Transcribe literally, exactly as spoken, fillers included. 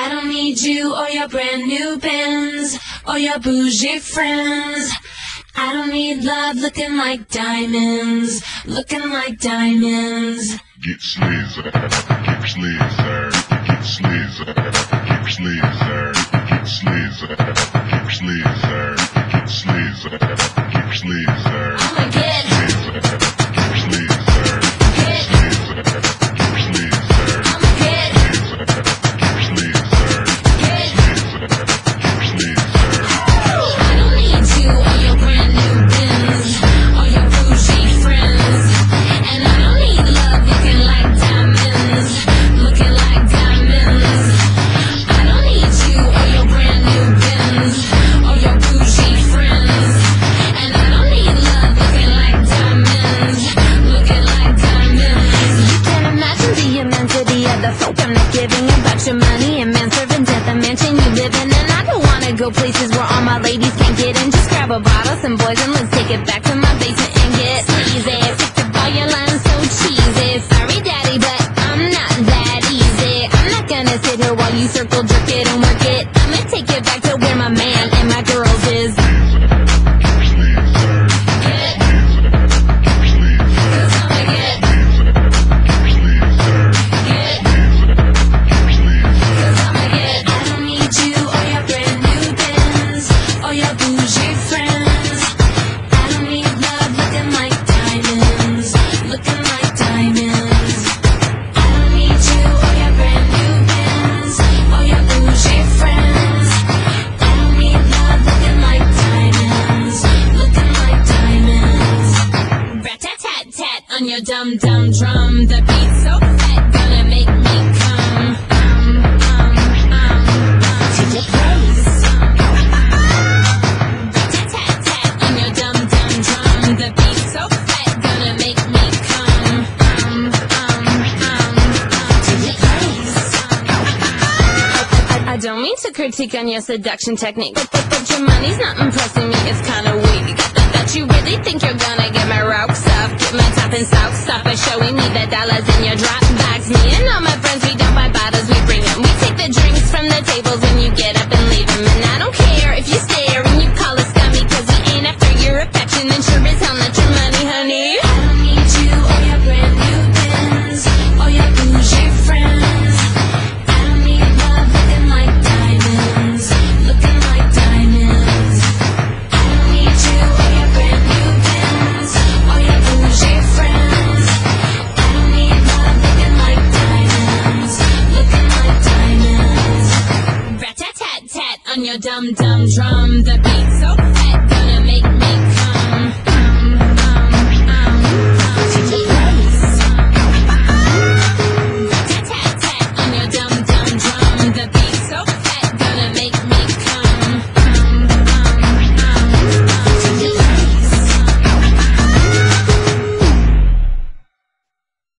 I don't need you or your brand new Benz or your bougie friends. I don't need love looking like diamonds, looking like diamonds. Get slizzer, get slizzer, get slizzer, get slizzer, get slizzer, get slizzer, get slizzer, get slizzer. I'ma get slizzer, get slizzer, get slizzer, get slizzer. I'ma get slizzer, get slizzer, get slizzer, get slizzer. I don't need you or your brand new Benz or your bougie friends. And I don't need love looking like diamonds, looking like diamonds. I don't need you or your brand new Benz or your bougie friends. And I don't need love looking like diamonds, looking like diamonds. You can imagine the immensity of the folk I'm not giving about your money and man serving death, the mansion you live in. And I don't wanna go places where all my ladies can't get in. Just grab a bottle, some boys, and let's take it back to my basement and get easy. Sick of all your lines so cheesy. Sorry, daddy, but I'm not that easy. I'm not gonna sit here while you circle jerk it and work it. I'ma take it back to where my man and my girls is. On your dumb dumb drum, the beat's so fat, gonna make me come um, um, um, um, to your place. Tat tat tat on your dumb dumb drum, the beat's so fat, gonna make me come um, um, um, um, to your place. I, I don't mean to critique on your seduction technique, but, but, but your money's not impressing me, it's kinda weak. That you really think you're gonna get my rocks off, get my top and socks off by showing me the dollars in your drop box. Me and all my friends, we don't buy bottles, we bring them. We take the drinks from the tables when you get up and leave them. And I don't care if you stare and you call us scummy, cause we ain't after your affection and sure as hell not your money, honey. I don't need you or your brand new Benz or your bougie friends. I don't need love looking like diamonds, looking like diamonds. I don't need you or your brand new Benz or your bougie friends. I don't need love looking like diamonds, looking like diamonds. Rat tat tat tat on your dumb dumb drum, the beat's so fat, gonna